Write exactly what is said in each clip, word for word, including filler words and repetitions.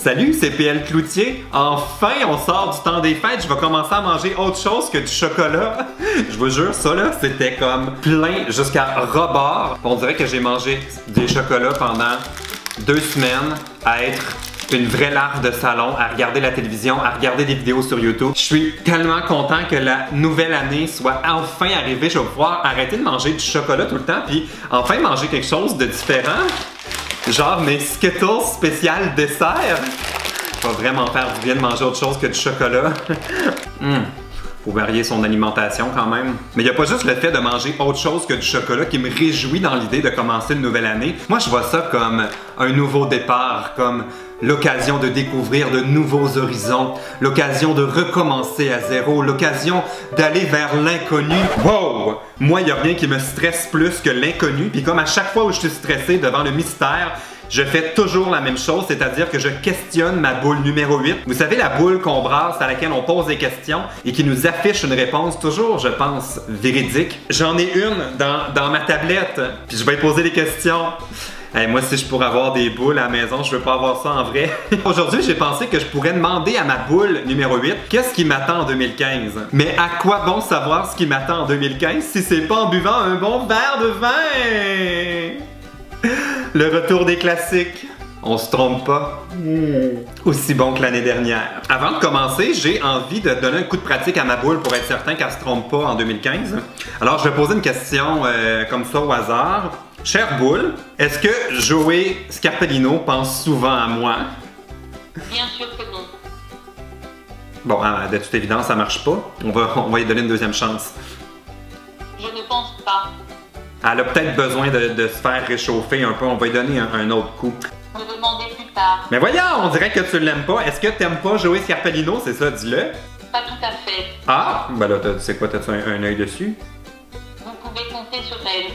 Salut, c'est P L Cloutier. Enfin, on sort du temps des fêtes. Je vais commencer à manger autre chose que du chocolat. Je vous jure, ça là, c'était comme plein jusqu'à rebord. On dirait que j'ai mangé des chocolats pendant deux semaines à être une vraie larve de salon, à regarder la télévision, à regarder des vidéos sur YouTube. Je suis tellement content que la nouvelle année soit enfin arrivée. Je vais pouvoir arrêter de manger du chocolat tout le temps, puis enfin manger quelque chose de différent. Genre mes Skittles spécial dessert. Ça va vraiment faire du bien de manger autre chose que du chocolat. mm. Faut varier son alimentation quand même. Mais il n'y a pas juste le fait de manger autre chose que du chocolat qui me réjouit dans l'idée de commencer une nouvelle année. Moi, je vois ça comme un nouveau départ, comme l'occasion de découvrir de nouveaux horizons, l'occasion de recommencer à zéro, l'occasion d'aller vers l'inconnu. Wow! Moi, il n'y a rien qui me stresse plus que l'inconnu. Puis comme à chaque fois où je suis stressé devant le mystère, je fais toujours la même chose, c'est-à-dire que je questionne ma boule numéro huit. Vous savez, la boule qu'on brasse, à laquelle on pose des questions et qui nous affiche une réponse toujours, je pense, véridique. J'en ai une dans, dans ma tablette, puis je vais poser des questions. Hey, moi, si je pourrais avoir des boules à la maison, je veux pas avoir ça en vrai. Aujourd'hui, j'ai pensé que je pourrais demander à ma boule numéro huit qu'est-ce qui m'attend en deux mille quinze. Mais à quoi bon savoir ce qui m'attend en deux mille quinze si c'est pas en buvant un bon verre de vin? Le retour des classiques. On se trompe pas. Mmh. Aussi bon que l'année dernière. Avant de commencer, j'ai envie de donner un coup de pratique à ma boule pour être certain qu'elle se trompe pas en deux mille quinze. Alors, je vais poser une question euh, comme ça au hasard. Chère boule, est-ce que Joey Scarpellino pense souvent à moi? Bien sûr que non. Bon, de toute évidence, ça marche pas. On va, on va lui donner une deuxième chance. Je ne pense pas. Elle a peut-être besoin de, de se faire réchauffer un peu. On va lui donner un, un autre coup. Me demander plus tard. Mais voyons, on dirait que tu l'aimes pas. Est-ce que t'aimes pas Joey Scarpellino? C'est ça, dis-le. Pas tout à fait. Ah, ben là, tu sais quoi, t'as-tu un, un œil dessus? Vous pouvez compter sur elle.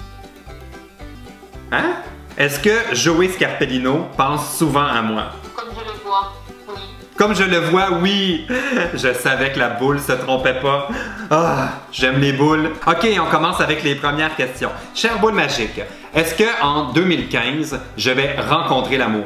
Hein? Est-ce que Joey Scarpellino pense souvent à moi? Comme je le vois, oui. Comme je le vois, oui! Je savais que la boule se trompait pas. Ah, j'aime les boules. Ok, on commence avec les premières questions. Chère boule magique, est-ce que en deux mille quinze, je vais rencontrer l'amour?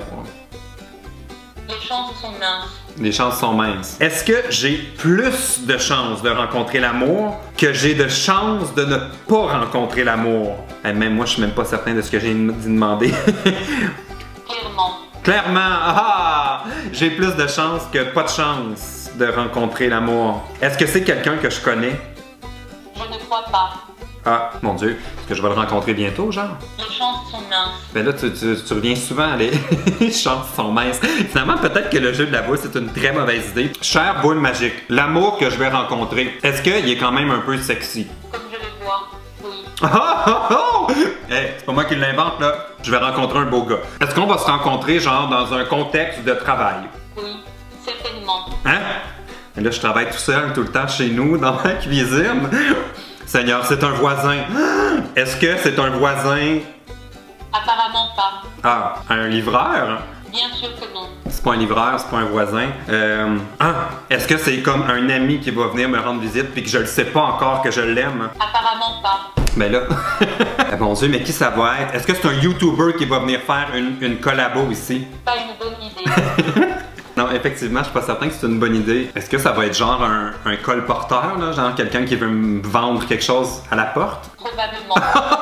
Les chances sont minces. Les chances sont minces. Est-ce que j'ai plus de chances de rencontrer l'amour que j'ai de chances de ne pas rencontrer l'amour? Eh, même moi, je suis même pas certain de ce que j'ai demander. Clairement. Clairement, ah! J'ai plus de chances que pas de chance de rencontrer l'amour. Est-ce que c'est quelqu'un que je connais? Je ne crois pas. Ah, mon Dieu, est-ce que je vais le rencontrer bientôt, genre? Les chances sont minces. Ben là, tu, tu, tu reviens souvent, les chances sont minces. Finalement, peut-être que le jeu de la boule, c'est une très mauvaise idée. Chère boule magique, l'amour que je vais rencontrer, est-ce qu'il est quand même un peu sexy? Comme je le vois, oui. Oh, oh, oh! Hey, c'est pas moi qui l'invente, là. Je vais rencontrer un beau gars. Est-ce qu'on va se rencontrer, genre, dans un contexte de travail? Oui, certainement. Hein? Et là, je travaille tout seul, tout le temps, chez nous, dans ma cuisine. Seigneur, c'est un voisin. Est-ce que c'est un voisin? Apparemment pas. Ah, un livreur? Bien sûr que non. C'est pas un livreur, c'est pas un voisin. Euh... Ah, est-ce que c'est comme un ami qui va venir me rendre visite puis que je le sais pas encore que je l'aime? Apparemment pas. Ben là, mon Dieu, mais qui ça va être? Est-ce que c'est un YouTuber qui va venir faire une, une collabo ici? Pas une bonne idée. Non, effectivement, je suis pas certain que c'est une bonne idée. Est-ce que ça va être genre un, un colporteur, là? Genre quelqu'un qui veut me vendre quelque chose à la porte? Probablement.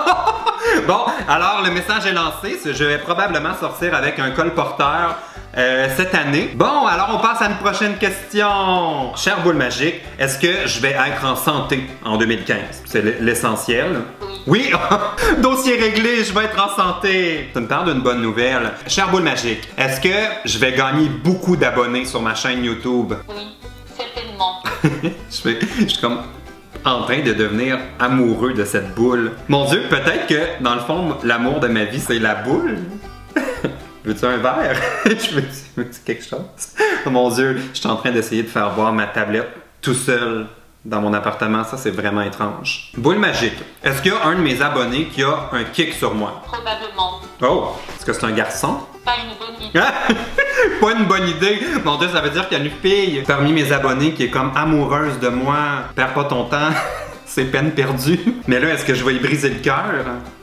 Bon, alors le message est lancé. Je vais probablement sortir avec un colporteur euh, cette année. Bon, alors on passe à une prochaine question. Chère boule magique, est-ce que je vais être en santé en deux mille quinze? C'est l'essentiel. Oui, dossier réglé, je vais être en santé. Tu me parles d'une bonne nouvelle. Chère boule magique, est-ce que je vais gagner beaucoup d'abonnés sur ma chaîne YouTube? Oui, certainement. je, vais, je suis comme en train de devenir amoureux de cette boule. Mon Dieu, peut-être que dans le fond, l'amour de ma vie, c'est la boule. Veux-tu un verre? Je veux-tu veux quelque chose? Oh mon Dieu, je suis en train d'essayer de faire boire ma tablette tout seul dans mon appartement. Ça, c'est vraiment étrange. Boule magique. Est-ce qu'il y a un de mes abonnés qui a un kick sur moi? Probablement. Oh! Est-ce que c'est un garçon? Pas une bonne idée. Pas une bonne idée! Mon Dieu, ça veut dire qu'il y a une fille parmi mes abonnés qui est comme amoureuse de moi. Perds pas ton temps. C'est peine perdue. Mais là, est-ce que je vais y briser le cœur?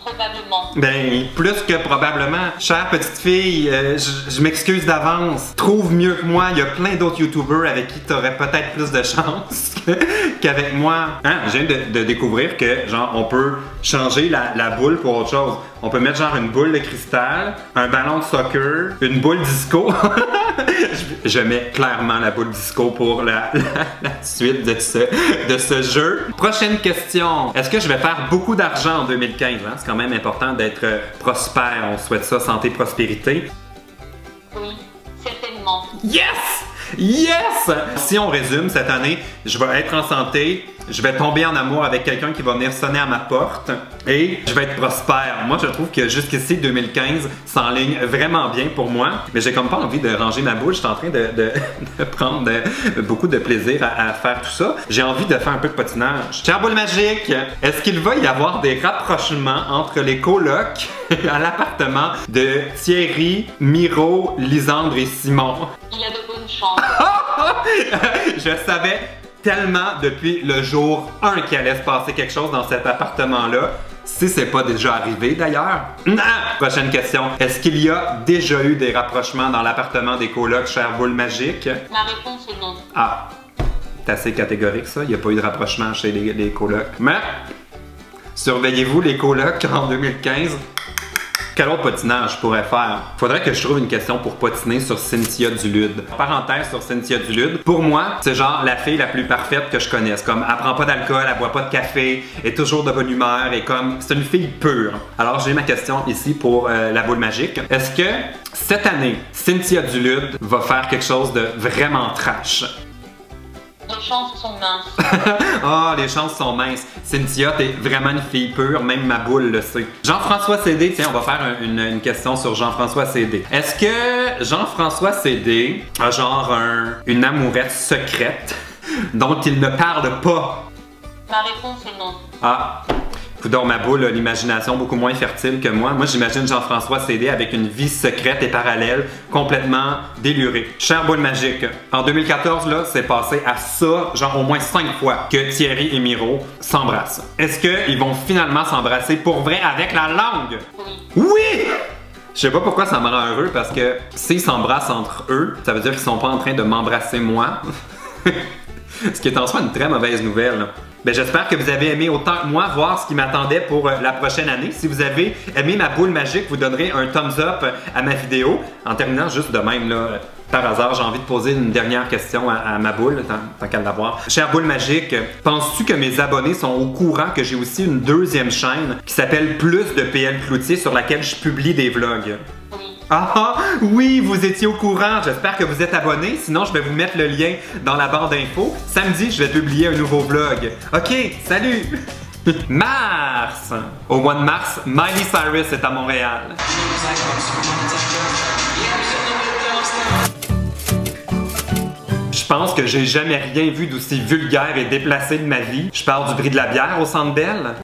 Probablement. Ben, plus que probablement. Chère petite fille, euh, je je m'excuse d'avance. Trouve mieux que moi. Il y a plein d'autres YouTubers avec qui t'aurais peut-être plus de chance qu'avec moi. Hein? Je viens de, de découvrir que, genre, on peut changer la, la boule pour autre chose. On peut mettre, genre, une boule de cristal, un ballon de soccer, une boule disco. je, je mets clairement la boule disco pour la, la, la suite de ce, de ce jeu. Prochaine question. Est-ce que je vais faire beaucoup d'argent en deux mille quinze? Hein? C'est quand même important d'être prospère. On souhaite ça, santé, prospérité. Oui, certainement. Yes! Yes! Si on résume, cette année, je vais être en santé, je vais tomber en amour avec quelqu'un qui va venir sonner à ma porte et je vais être prospère. Moi, je trouve que jusqu'ici, deux mille quinze s'enligne vraiment bien pour moi, mais j'ai comme pas envie de ranger ma boule. Je suis en train de, de, de prendre de, beaucoup de plaisir à, à faire tout ça. J'ai envie de faire un peu de patinage. Chère boule magique, est-ce qu'il va y avoir des rapprochements entre les colocs à l'appartement de Thierry, Miro, Lisandre et Simon? Il y a de bonnes chances. Je savais tellement depuis le jour un qu'il allait se passer quelque chose dans cet appartement-là. Si c'est pas déjà arrivé d'ailleurs. Non! Prochaine question. Est-ce qu'il y a déjà eu des rapprochements dans l'appartement des colocs, chère boule magique? Ma réponse est non. Ah, c'est assez catégorique ça. Il n'y a pas eu de rapprochement chez les, les colocs. Mais, surveillez-vous les colocs en deux mille quinze. Quel autre patinage je pourrais faire? Faudrait que je trouve une question pour patiner sur Cynthia Dulude. Parenthèse sur Cynthia Dulude. Pour moi, c'est genre la fille la plus parfaite que je connaisse. Comme, elle prend pas d'alcool, elle boit pas de café, elle est toujours de bonne humeur et comme, c'est une fille pure. Alors, j'ai ma question ici pour euh, la boule magique. Est-ce que cette année, Cynthia Dulude va faire quelque chose de vraiment trash? Les chances sont minces. Ah, oh, les chances sont minces. Cynthia, t'es vraiment une fille pure, même ma boule le sait. Jean-François Cédé, tiens, on va faire un, une, une question sur Jean-François Cédé. Est-ce que Jean-François Cédé a genre un, une amourette secrète dont il ne parle pas? Ma réponse est non. Ah, coudonc, ma boule a l'imagination beaucoup moins fertile que moi. Moi, j'imagine Jean-François Cédé avec une vie secrète et parallèle, complètement délurée. Chère boule magique, en deux mille quatorze, là, c'est passé à ça, genre au moins cinq fois, que Thierry et Miro s'embrassent. Est-ce qu'ils vont finalement s'embrasser pour vrai avec la langue? Oui. Oui! Je sais pas pourquoi ça me rend heureux, parce que s'ils s'embrassent entre eux, ça veut dire qu'ils sont pas en train de m'embrasser moi. Ce qui est en soi une très mauvaise nouvelle. Là. Ben, j'espère que vous avez aimé autant que moi voir ce qui m'attendait pour euh, la prochaine année. Si vous avez aimé ma boule magique, vous donnerez un thumbs up à ma vidéo. En terminant juste de même, là, par hasard, j'ai envie de poser une dernière question à, à ma boule, tant, tant qu'à l'avoir. Chère boule magique, penses-tu que mes abonnés sont au courant que j'ai aussi une deuxième chaîne qui s'appelle Plus de P L Cloutier sur laquelle je publie des vlogs? Oui. Ah oui, vous étiez au courant. J'espère que vous êtes abonnés. Sinon, je vais vous mettre le lien dans la barre d'infos. Samedi, je vais publier un nouveau vlog. Ok, salut! Mars! Au mois de mars, Miley Cyrus est à Montréal. Je pense que j'ai jamais rien vu d'aussi vulgaire et déplacé de ma vie. Je parle du prix de la bière au Centre Bell.